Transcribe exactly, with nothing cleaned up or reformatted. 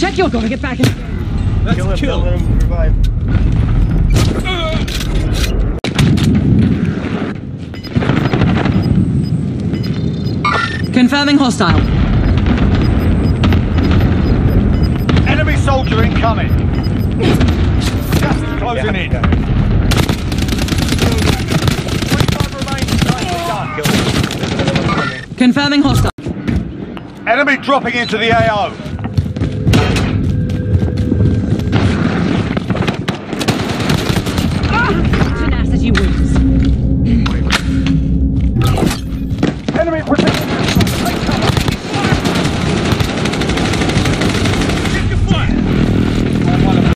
Check you're gonna get back in. Let's kill. Him, kill. Let him revive. Confirming hostile. Enemy soldier incoming. Just closing yeah, in. Yeah. twenty-five remain. Nicely done. Confirming hostile. Enemy dropping into the A O.